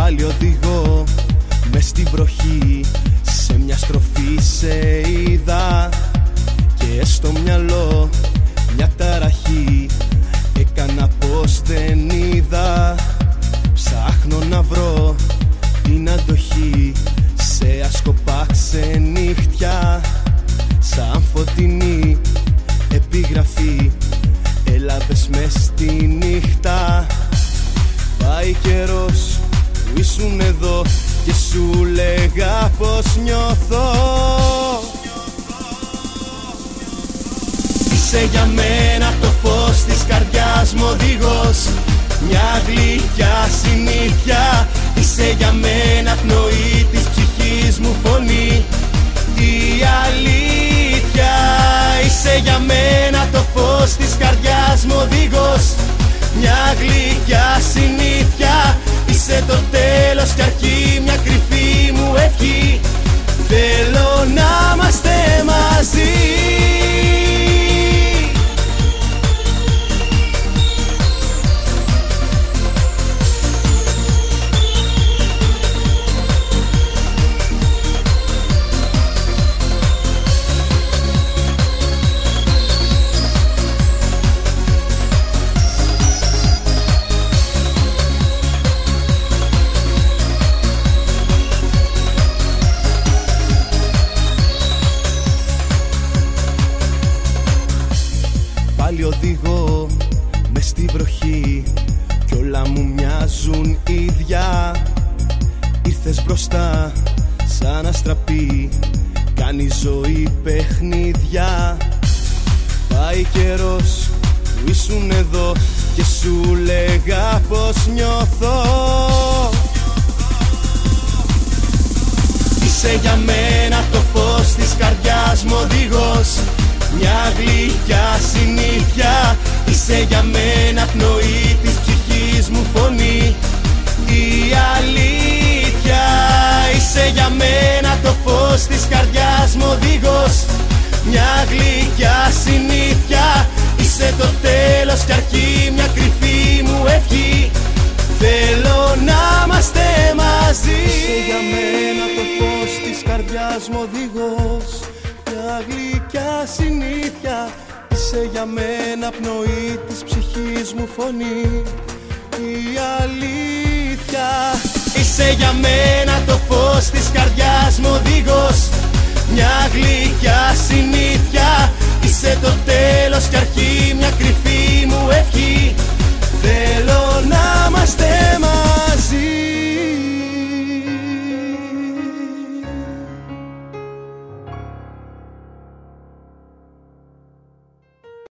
Πάλι οδηγώ μες στη βροχή, σε μια στροφή σε είδα και στο μυαλό μια ταραχή. Έκανα πως δεν είδα, ψάχνω να βρω την αντοχή σε άσκοπα ξενύχτια, σαν φωτεινή επιγραφή. Έλαβες μες στη νύχτα. Πάει καιρός που ήσουν εδώ και σου λέγα πως νιώθω. Είσαι για μένα το φως της καρδιάς μου οδηγός, μια γλυκιά συνήθεια. Είσαι για μένα πνοή της ψυχής μου φωνή, η αλήθεια. Είσαι για μένα το φως της καρδιάς μου οδηγός, μια γλυκιά συνήθεια. Είσαι το τέλος κι αρχή, μια κρυφή μου ευχή. Θέλω να είμαστε μαζί. Πάλι οδηγώ μες στη βροχή κι όλα μου μοιάζουν ίδια. Ήρθες μπροστά σαν αστραπή, κάνει ζωή παιχνίδια. Πάει καιρός που ήσουν εδώ και σου λέγα πως νιώθω. Είσαι για μένα το φως της καρδιάς μου οδηγός, μια γλυκιά συνήθεια. Είσαι για μένα πνοή της ψυχής μου φωνή, η αλήθεια. Είσαι για μένα το φως της καρδιάς μου οδηγός, μια γλυκιά συνήθεια. Είσαι το τέλος κι αρχή, μια κρυφή μου ευχή. Θέλω να είμαστε μαζί. Είσαι για μένα το φως της καρδιάς μου οδηγός, μια γλυκιά συνήθεια. Είσαι για μένα πνοή της ψυχής μου φωνή, η αλήθεια. Είσαι για μένα το φως της καρδιάς μου οδηγός, μια γλυκιά συνήθεια. Είσαι το τέλος κι αρχή, μια κρυφή μου ευχή. Θέλω να είμαστε